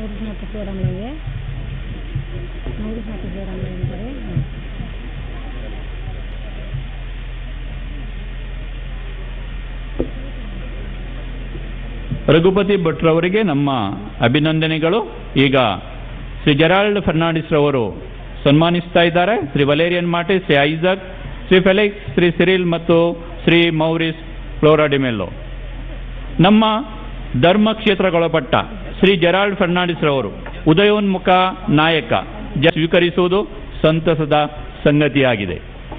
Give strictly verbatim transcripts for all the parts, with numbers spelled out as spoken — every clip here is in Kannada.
नूरिस ಮತ್ತು ಸೇರಂಗಳಿಗೆ नूरिस ಮತ್ತು ಸೇರಂಗಳಿಗೆ ರಘುಪತಿ ಭಟ್ರವರಿಗೆ ನಮ್ಮ ಅಭಿನಂದನೆಗಳು. ಈಗ ಶ್ರೀ ಜೆರಾಲ್ಡ್ ಫರ್ನಾಂಡಿಸ್ ರವರು ಸನ್ಮಾನಿಸ್ತಾ ಇದ್ದಾರೆ. Shri Valerian Martis, Shri Isaac, Shri Felix, Shri Cyril ಮತ್ತು ಶ್ರೀ ಮೌರಿಸ್ ಫ್ಲೋರಾಡಿಮೆಲ್ಲೋ. ನಮ್ಮ ಧರ್ಮ ಕ್ಷೇತ್ರಗೊಳಪಟ್ಟ ಶ್ರೀ ಜೆರಾಲ್ಡ್ ಫರ್ನಾಂಡಿಸ್ ರವರು ಉದಯೋನ್ಮುಖ ನಾಯಕ ಸ್ವೀಕರಿಸುವುದು ಸಂತಸದ ಸಂಗತಿಯಾಗಿದೆ.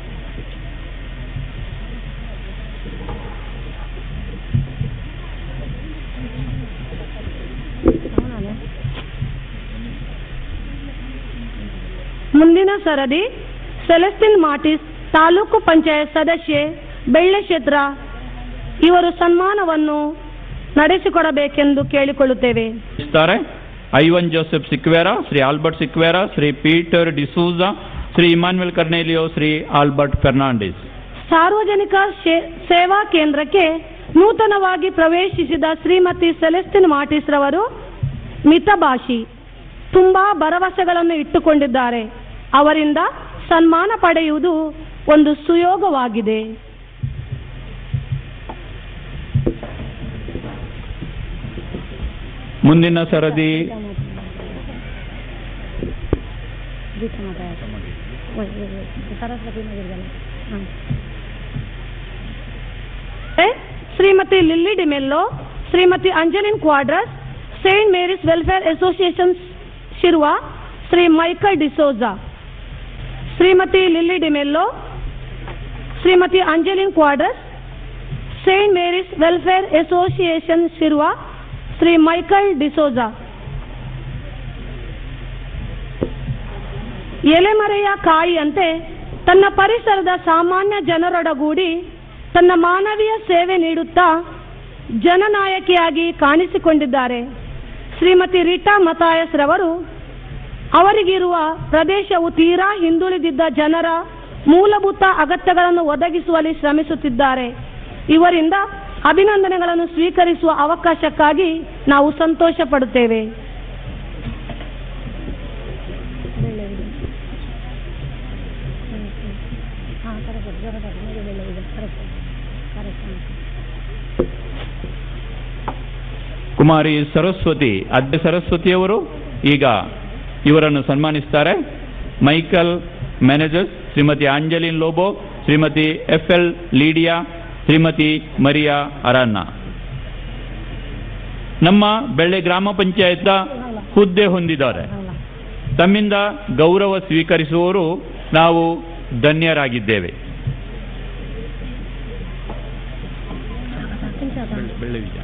ಮುಂದಿನ ಸರದಿ ಸೆಲೆಸ್ಟಿನ್ ಮಾರ್ಟಿಸ್, ತಾಲೂಕು ಪಂಚಾಯತ್ ಸದಸ್ಯೆ, ಬೆಳ್ಳೆಕ್ಷೇತ್ರ, ಇವರು ಸನ್ಮಾನವನ್ನು ನಡೆಸಿಕೊಡಬೇಕೆಂದು ಕೇಳಿಕೊಳ್ಳುತ್ತೇವೆ. Ivan Joseph Sequeira, Shri Albert Sequeira, Shri Peter D'Souza, Shri Emmanuel Cornelio, Shri Albert Fernandes. ಸಾರ್ವಜನಿಕ ಸೇವಾ ಕೇಂದ್ರಕ್ಕೆ ನೂತನವಾಗಿ ಪ್ರವೇಶಿಸಿದ ಶ್ರೀಮತಿ ಸೆಲೆಸ್ಟಿನ್ ಮಾರ್ಟಿಸ್ ರವರು ಮಿತಭಾಷಿ, ತುಂಬಾ ಭರವಸೆಗಳನ್ನು ಇಟ್ಟುಕೊಂಡಿದ್ದಾರೆ. ಅವರಿಂದ ಸನ್ಮಾನ ಪಡೆಯುವುದು ಒಂದು ಸುಯೋಗವಾಗಿದೆ. ಮುಂದಿನ ಸರದಿ Shrimati Lily D'Mello, Shrimati Angeline Quadros, Saint Mary's Welfare Association Shirva, Shri Michael D'Souza. Shrimati Lily D'Mello, Shrimati Angeline Quadros, Saint Mary's Welfare Association Shirva, Shri Michael D'Souza. ಎಲೆಮರೆಯ ಕಾಯಿಯಂತೆ ತನ್ನ ಪರಿಸರದ ಸಾಮಾನ್ಯ ಜನರೊಡಗೂಡಿ ತನ್ನ ಮಾನವೀಯ ಸೇವೆ ನೀಡುತ್ತಾ ಜನನಾಯಕಿಯಾಗಿ ಕಾಣಿಸಿಕೊಂಡಿದ್ದಾರೆ. ಶ್ರೀಮತಿ ರೀಟಾ ಮತಾಯಸ್ ರವರು ಅವರಿಗಿರುವ ಪ್ರದೇಶವು ತೀರಾ ಹಿಂದುಳಿದಿದ್ದ ಜನರ ಮೂಲಭೂತ ಅಗತ್ಯಗಳನ್ನು ಒದಗಿಸುವಲ್ಲಿ ಶ್ರಮಿಸುತ್ತಿದ್ದಾರೆ. ಇವರಿಂದ ಅಭಿನಂದನೆಗಳನ್ನು ಸ್ವೀಕರಿಸುವ ಅವಕಾಶಕ್ಕಾಗಿ ನಾವು ಸಂತೋಷ ಪಡುತ್ತೇವೆ. ಕುಮಾರಿ ಸರಸ್ವತಿ ಅಡ್ಡ ಸರಸ್ವತಿಯವರು ಈಗ ಇವರನ್ನು ಸನ್ಮಾನಿಸ್ತಾರೆ. Michael managers, Shrimati Angeline Lobo, Shrimati F L Lydia, Shrimati Maria Aranha. ನಮ್ಮ ಬೆಳ್ಳೆ ಗ್ರಾಮ ಪಂಚಾಯತ್ ಹುದ್ದೆ ಹೊಂದಿದ್ದಾರೆ. ತಮ್ಮಿಂದ ಗೌರವ ಸ್ವೀಕರಿಸುವವರು ನಾವು ಧನ್ಯರಾಗಿದ್ದೇವೆ. ಬೆಳ್ಳೆ ವಿಜಯ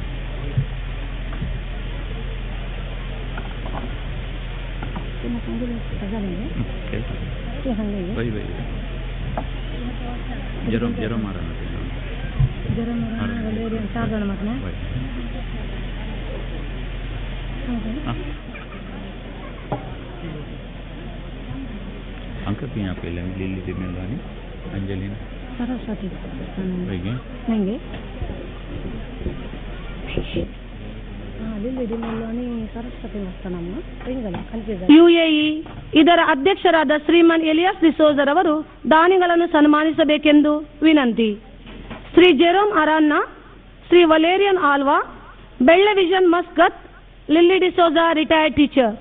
जरो जरो मारा जरो मारा वलेरियन चार जन मतने अंक की यहाँ पे लिली डिमेल्वानी, अंजलिन सरस्वती नहीं नहीं ಯುಎಇ ಇದರ ಅಧ್ಯಕ್ಷರಾದ ಶ್ರೀಮಾನ್ ಎಲಿಯಾಸ್ ಡಿಸೋಜರ್ ಅವರು ದಾನಿಗಳನ್ನು ಸನ್ಮಾನಿಸಬೇಕೆಂದು ವಿನಂತಿ. Shri Jerome Aranha, Shri Valerian Alva, Belle vision Muscat, Lily D'Souza retired teacher.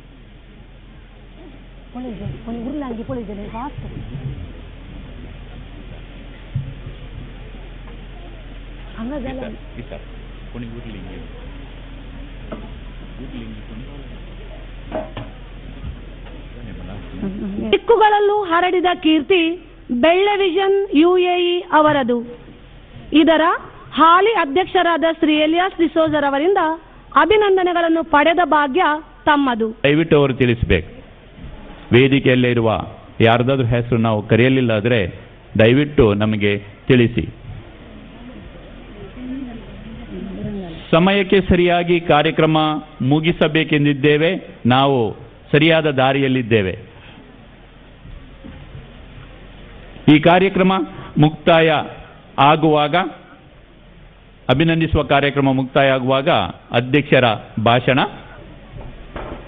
ದಿಕ್ಕುಗಳಲ್ಲೂ ಹರಡಿದ ಕೀರ್ತಿ ಬೆಳ್ಳೆ ವಿಷನ್ ಯುಎಇ ಅವರದು. ಇದರ ಹಾಲಿ ಅಧ್ಯಕ್ಷರಾದ ಶ್ರೀ ಎಲಿಯಾಸ್ ಡಿಸೋಜರ್ ಅವರಿಂದ ಅಭಿನಂದನೆಗಳನ್ನು ಪಡೆದ ಭಾಗ್ಯ ತಮ್ಮದು. ದಯವಿಟ್ಟು ಅವರು ತಿಳಿಸಬೇಕು. ವೇದಿಕೆಯಲ್ಲಿರುವ ಯಾರ್ದಾದ್ರೂ ಹೆಸರು ನಾವು ಕರೆಯಲಿಲ್ಲ ಆದರೆ ದಯವಿಟ್ಟು ನಮಗೆ ತಿಳಿಸಿ. ಸಮಯಕ್ಕೆ ಸರಿಯಾಗಿ ಕಾರ್ಯಕ್ರಮ ಮುಗಿಸಬೇಕೆಂದಿದ್ದೇವೆ. ನಾವು ಸರಿಯಾದ ದಾರಿಯಲ್ಲಿದ್ದೇವೆ. ಈ ಕಾರ್ಯಕ್ರಮ ಮುಕ್ತಾಯ ಆಗುವಾಗ, ಅಭಿನಂದಿಸುವ ಕಾರ್ಯಕ್ರಮ ಮುಕ್ತಾಯ ಆಗುವಾಗ ಅಧ್ಯಕ್ಷರ ಭಾಷಣ.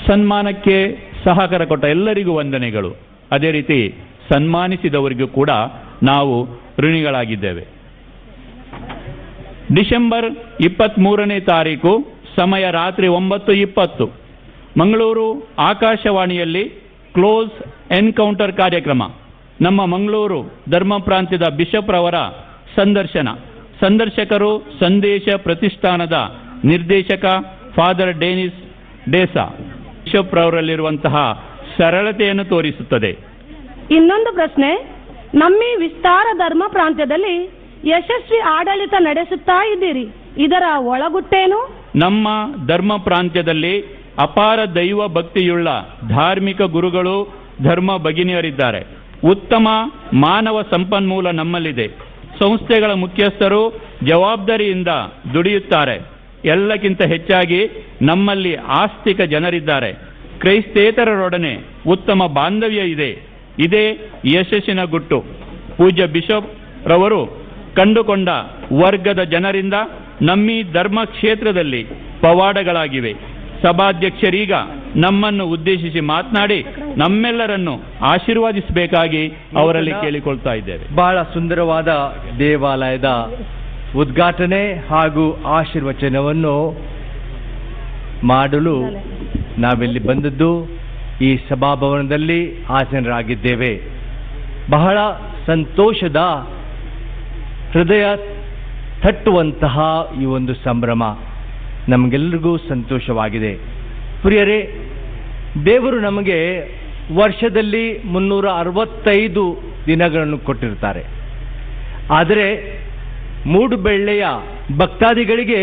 ಸನ್ಮಾನಕ್ಕೆ ಸಹಕಾರ ಕೊಟ್ಟ ಎಲ್ಲರಿಗೂ ವಂದನೆಗಳು. ಅದೇ ರೀತಿ ಸನ್ಮಾನಿಸಿದವರಿಗೂ ಕೂಡ ನಾವು ಋಣಿಗಳಾಗಿದ್ದೇವೆ. ಡಿಸೆಂಬರ್ ಇಪ್ಪತ್ತ್ಮೂರನೇ ತಾರೀಕು, ಸಮಯ ರಾತ್ರಿ ಒಂಬತ್ತು ಇಪ್ಪತ್ತು, ಮಂಗಳೂರು ಆಕಾಶವಾಣಿಯಲ್ಲಿ ಕ್ಲೋಸ್ ಎನ್ಕೌಂಟರ್ ಕಾರ್ಯಕ್ರಮ. ನಮ್ಮ ಮಂಗಳೂರು ಧರ್ಮ ಪ್ರಾಂತ್ಯದ ಬಿಷಪ್ ರವರ ಸಂದರ್ಶನ. ಸಂದರ್ಶಕರು ಸಂದೇಶ ಪ್ರತಿಷ್ಠಾನದ ನಿರ್ದೇಶಕ ಫಾದರ್ ಡೆನಿಸ್ ಡೇಸಾ. ಬಿಷಪ್ ರವರಲ್ಲಿರುವಂತಹ ಸರಳತೆಯನ್ನು ತೋರಿಸುತ್ತದೆ. ಇನ್ನೊಂದು ಪ್ರಶ್ನೆ, ನಮ್ಮಿ ವಿಸ್ತಾರ ಧರ್ಮ ಪ್ರಾಂತ್ಯದಲ್ಲಿ ಯಶಸ್ವಿ ಆಡಳಿತ ನಡೆಸುತ್ತಾ ಇದ್ದೀರಿ, ಇದರ ಒಳಗುಟ್ಟೇನು? ನಮ್ಮ ಧರ್ಮ ಪ್ರಾಂತ್ಯದಲ್ಲಿ ಅಪಾರ ದೈವ ಭಕ್ತಿಯುಳ್ಳ ಧಾರ್ಮಿಕ ಗುರುಗಳು, ಧರ್ಮ ಭಗಿನಿಯರಿದ್ದಾರೆ. ಉತ್ತಮ ಮಾನವ ಸಂಪನ್ಮೂಲ ನಮ್ಮಲ್ಲಿದೆ. ಸಂಸ್ಥೆಗಳ ಮುಖ್ಯಸ್ಥರು ಜವಾಬ್ದಾರಿಯಿಂದ ದುಡಿಯುತ್ತಾರೆ. ಎಲ್ಲಕ್ಕಿಂತ ಹೆಚ್ಚಾಗಿ ನಮ್ಮಲ್ಲಿ ಆಸ್ತಿಕ ಜನರಿದ್ದಾರೆ. ಕ್ರೈಸ್ತೇತರರೊಡನೆ ಉತ್ತಮ ಬಾಂಧವ್ಯ ಇದೆ. ಇದೇ ಯಶಸ್ಸಿನ ಗುಟ್ಟು. ಪೂಜ್ಯ ಬಿಷಪ್ ರವರು ಕಂಡುಕೊಂಡ ವರ್ಗದ ಜನರಿಂದ ನಮ್ಮಿ ಧರ್ಮ ಕ್ಷೇತ್ರದಲ್ಲಿ ಪವಾಡಗಳಾಗಿವೆ. ಸಭಾಧ್ಯಕ್ಷರೀಗ ನಮ್ಮನ್ನು ಉದ್ದೇಶಿಸಿ ಮಾತನಾಡಿ ನಮ್ಮೆಲ್ಲರನ್ನು ಆಶೀರ್ವಾದಿಸಬೇಕಾಗಿ ಅವರಲ್ಲಿ ಕೇಳಿಕೊಳ್ತಾ ಇದ್ದೇವೆ. ಬಹಳ ಸುಂದರವಾದ ದೇವಾಲಯದ ಉದ್ಘಾಟನೆ ಹಾಗೂ ಆಶೀರ್ವಚನವನ್ನು ಮಾಡಲು ನಾವಿಲ್ಲಿ ಬಂದದ್ದು ಈ ಸಭಾಭವನದಲ್ಲಿ ಆಸೀನರಾಗಿದ್ದೇವೆ. ಬಹಳ ಸಂತೋಷದ, ಹೃದಯ ತಟ್ಟುವಂತಹ ಈ ಒಂದು ಸಂಭ್ರಮ ನಮಗೆಲ್ಲರಿಗೂ ಸಂತೋಷವಾಗಿದೆ. ಪ್ರಿಯರೇ, ದೇವರು ನಮಗೆ ವರ್ಷದಲ್ಲಿ ಮುನ್ನೂರ ಅರವತ್ತೈದು ದಿನಗಳನ್ನು ಕೊಟ್ಟಿರ್ತಾರೆ. ಆದರೆ ಮೂಡುಬೆಳ್ಳೆಯ ಭಕ್ತಾದಿಗಳಿಗೆ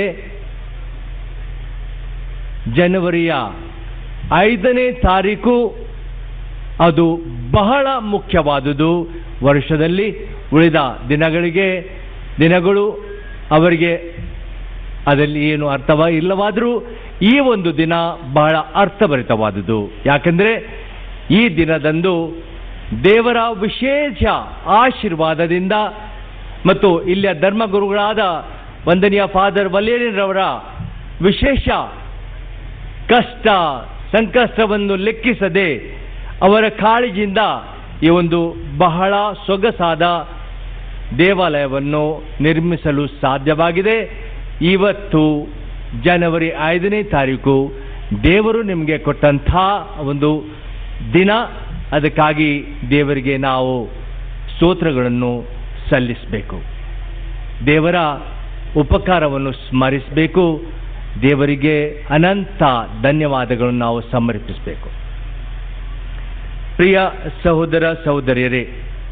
ಜನವರಿಯ ಐದನೇ ತಾರೀಕು ಅದು ಬಹಳ ಮುಖ್ಯವಾದುದು. ವರ್ಷದಲ್ಲಿ ಉಳಿದ ದಿನಗಳಿಗೆ ದಿನಗಳು ಅವರಿಗೆ ಅದರಲ್ಲಿ ಏನು ಅರ್ಥವ ಇಲ್ಲವಾದರೂ ಈ ಒಂದು ದಿನ ಬಹಳ ಅರ್ಥಭರಿತವಾದುದು. ಯಾಕೆಂದರೆ ಈ ದಿನದಂದು ದೇವರ ವಿಶೇಷ ಆಶೀರ್ವಾದದಿಂದ ಮತ್ತು ಇಲ್ಲಿಯ ಧರ್ಮಗುರುಗಳಾದ ವಂದನೀಯ ಫಾದರ್ ವಲೇರಿಯನ್ ರವರ ವಿಶೇಷ ಕಷ್ಟ ಸಂಕಷ್ಟವನ್ನು ಲೆಕ್ಕಿಸದೆ ಅವರ ಕಾಳಜಿಯಿಂದ ಈ ಒಂದು ಬಹಳ ಸೊಗಸಾದ ದೇವಾಲಯವನ್ನು ನಿರ್ಮಿಸಲು ಸಾಧ್ಯವಾಗಿದೆ. ಇವತ್ತು ಜನವರಿ ಐದನೇ ತಾರೀಕು ದೇವರು ನಿಮಗೆ ಕೊಟ್ಟಂಥ ಒಂದು ದಿನ. ಅದಕ್ಕಾಗಿ ದೇವರಿಗೆ ನಾವು ಸ್ತೋತ್ರಗಳನ್ನು ಸಲ್ಲಿಸಬೇಕು. ದೇವರ ಉಪಕಾರವನ್ನು ಸ್ಮರಿಸಬೇಕು. ದೇವರಿಗೆ ಅನಂತ ಧನ್ಯವಾದಗಳನ್ನು ನಾವು ಸಮರ್ಪಿಸಬೇಕು. ಪ್ರಿಯ ಸಹೋದರ ಸಹೋದರಿಯರೇ,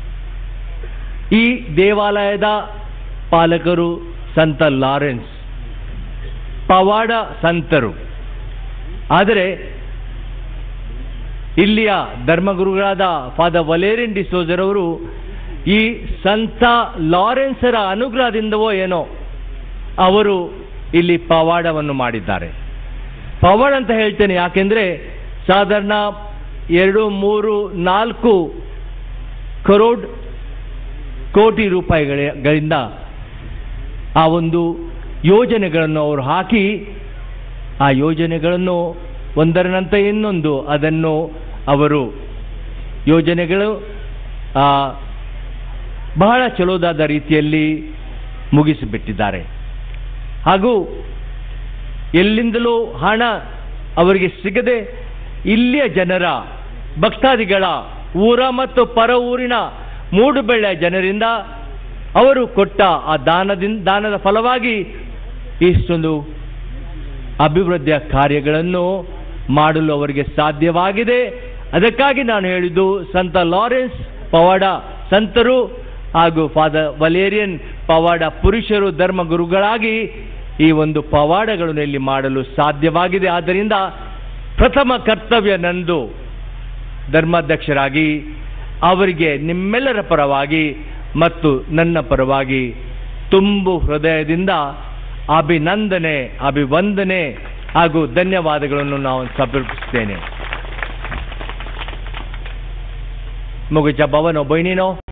ಈ ದೇವಾಲಯದ ಪಾಲಕರು ಸಂತ ಲಾರೆನ್ಸ್ ಪವಾಡ ಸಂತರು. ಆದರೆ ಇಲ್ಲಿಯ ಧರ್ಮಗುರುಗಳಾದ ಫಾದರ್ ವಲೇರಿಯನ್ ಡಿಸೋಜರ್ ಅವರು ಈ ಸಂತ ಲಾರೆನ್ಸರ ಅನುಗ್ರಹದಿಂದವೋ ಏನೋ ಅವರು ಇಲ್ಲಿ ಪವಾಡವನ್ನು ಮಾಡಿದ್ದಾರೆ. ಪವಾಡ ಅಂತ ಹೇಳ್ತೇನೆ ಯಾಕೆಂದ್ರೆ ಸಾಧಾರಣ ಎರಡು ಮೂರು ನಾಲ್ಕು ಕರೋಡ್ ಕೋಟಿ ರೂಪಾಯಿಗಳಿಂದ ಆ ಒಂದು ಯೋಜನೆಗಳನ್ನು ಅವರು ಹಾಕಿ ಆ ಯೋಜನೆಗಳನ್ನು ಒಂದರ ನಂತರ ಇನ್ನೊಂದು ಅದನ್ನು ಅವರು ಯೋಜನೆಗಳು ಬಹಳ ಚಲೋದಾದ ರೀತಿಯಲ್ಲಿ ಮುಗಿಸಿಬಿಟ್ಟಿದ್ದಾರೆ. ಹಾಗೂ ಎಲ್ಲಿಂದಲೂ ಹಣ ಅವರಿಗೆ ಸಿಗದೆ ಇಲ್ಲಿಯ ಜನರ ಭಕ್ತಾದಿಗಳ ಊರ ಮತ್ತು ಪರ ಊರಿನ ಮೂಡುಬೆಳ್ಳೆಯ ಜನರಿಂದ ಅವರು ಕೊಟ್ಟ ಆ ದಾನದಿಂದ ದಾನದ ಫಲವಾಗಿ ಇಷ್ಟೊಂದು ಅಭಿವೃದ್ಧಿಯ ಕಾರ್ಯಗಳನ್ನು ಮಾಡಲು ಅವರಿಗೆ ಸಾಧ್ಯವಾಗಿದೆ. ಅದಕ್ಕಾಗಿ ನಾನು ಹೇಳಿದ್ದು ಸಂತ ಲಾರೆನ್ಸ್ ಪವಾಡ ಸಂತರು ಹಾಗೂ ಫಾದರ್ ವಲೇರಿಯನ್ ಪವಾಡ ಪುರುಷರು ಧರ್ಮಗುರುಗಳಾಗಿ ಈ ಒಂದು ಪವಾಡಗಳನ್ನು ಇಲ್ಲಿ ಮಾಡಲು ಸಾಧ್ಯವಾಗಿದೆ. ಆದ್ದರಿಂದ ಪ್ರಥಮ ಕರ್ತವ್ಯ ನಂದು ಧರ್ಮಾಧ್ಯಕ್ಷರಾಗಿ ಅವರಿಗೆ ನಿಮ್ಮೆಲ್ಲರ ಪರವಾಗಿ ಮತ್ತು ನನ್ನ ಪರವಾಗಿ ತುಂಬು ಹೃದಯದಿಂದ ಅಭಿನಂದನೆ, ಅಭಿವಂದನೆ ಹಾಗೂ ಧನ್ಯವಾದಗಳನ್ನು ನಾವು ಸಮರ್ಪಿಸುತ್ತೇನೆ. ಮುಗಿಜ ಭವನೋ ಬೈನಿನೋ